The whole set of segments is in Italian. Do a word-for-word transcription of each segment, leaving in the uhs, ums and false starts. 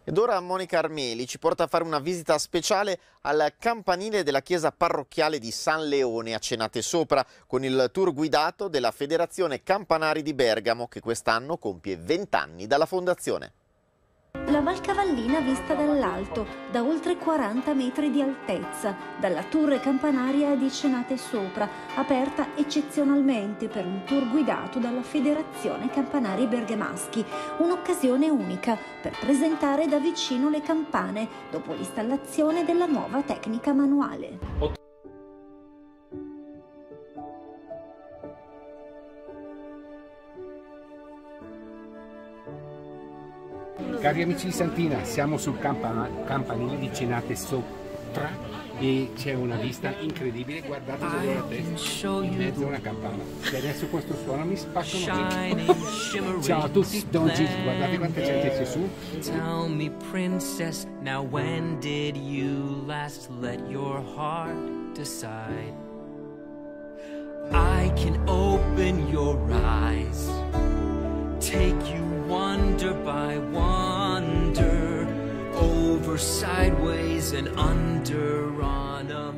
Ed ora Monica Armeli ci porta a fare una visita speciale al campanile della chiesa parrocchiale di San Leone a Cenate Sopra, con il tour guidato della Federazione Campanari di Bergamo, che quest'anno compie venti anni dalla fondazione. La Valcavallina vista dall'alto, da oltre quaranta metri di altezza, dalla torre campanaria di Cenate Sopra, aperta eccezionalmente per un tour guidato dalla Federazione Campanari Bergamaschi, un'occasione unica per presentare da vicino le campane dopo l'installazione della nuova tecnica manuale. Cari amici di Santina, siamo sul campanile di Cenate Sopra e c'è una vista incredibile, guardate dove la testa, in mezzo a una campana. E adesso questo suono mi spaccano via. Ciao a tutti, Don Gis, guardate quanta gente c'è su. Tell me princess, now when did you last let your heart decide? I can open your eyes, take you wonder by wonder, over, sideways and under on a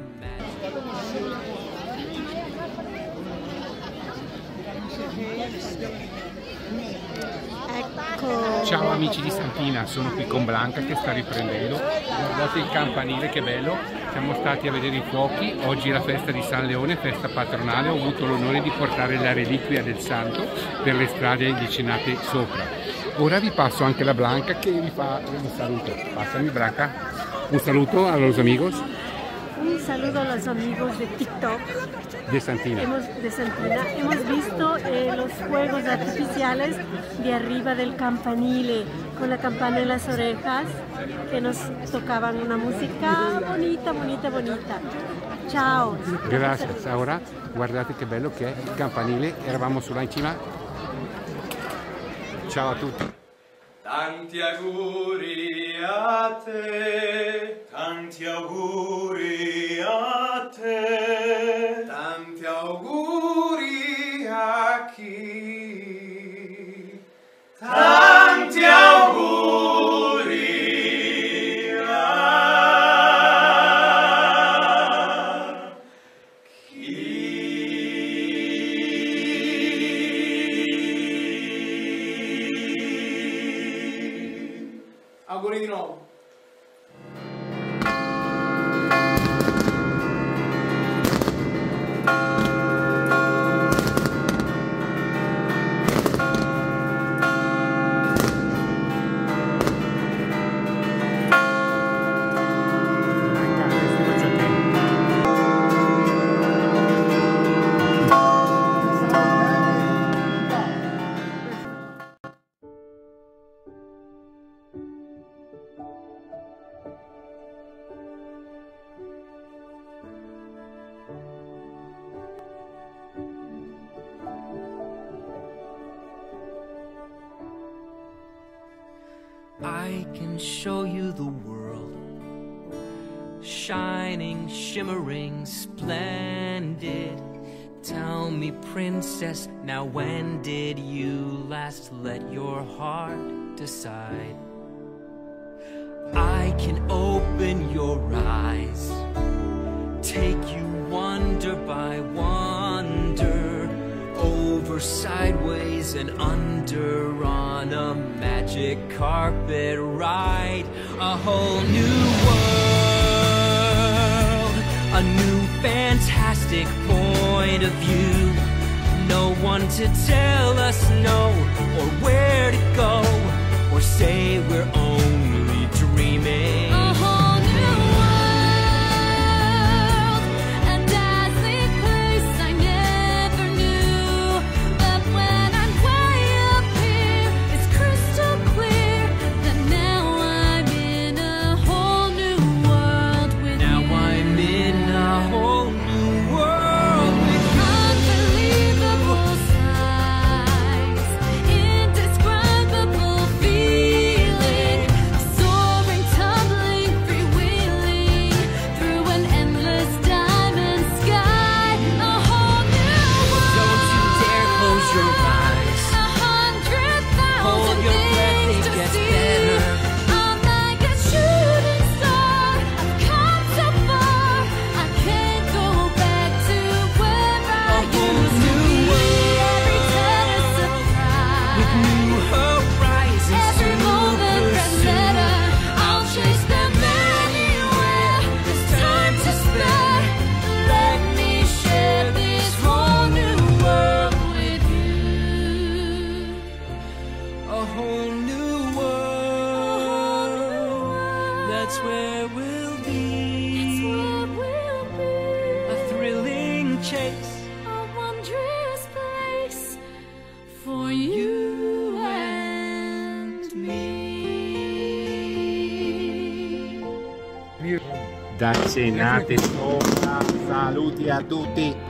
Ecco. Ciao amici di Santina, sono qui con Blanca che sta riprendendo. Guardate il campanile che bello, siamo stati a vedere i fuochi. Oggi è la festa di San Leone, festa patronale. Ho avuto l'onore di portare la reliquia del santo per le strade di Cenate Sopra. Ora vi passo anche la Blanca che vi fa un saluto. Passami Blanca, un saluto a los amigos. Un saludo a los amigos de TikTok de Santina. Hemos, de Santina. Hemos visto eh, los fuegos artificiales de arriba del campanile con la campana en las orejas que nos tocaban una música bonita, bonita, bonita. Ciao. Grazie. Ora guardate che bello che è il campanile. Eravamo sulla in cima. Ciao a tutti. Tanti auguri a te, tanti auguri a te, tanti auguri a chi, tanti auguri a chi. Auguri di nuovo. I can show you the world, shining, shimmering, splendid. Tell me, princess, now when did you last let your heart decide? I can open your eyes, take you wonder by wonder, over, sideways and under on a magic carpet ride. A whole new world, a new fantastic point of view. No one to tell us no, or where to go, or say we're only dreaming. A whole new world, a dazzling place I never knew. But when I'm way up here, it's crystal clear that now I'm in a whole new world with Now you. I'm in a whole new world with Unbelievable sights, indescribable feeling, a da Cenate Sopra, saluti a tutti.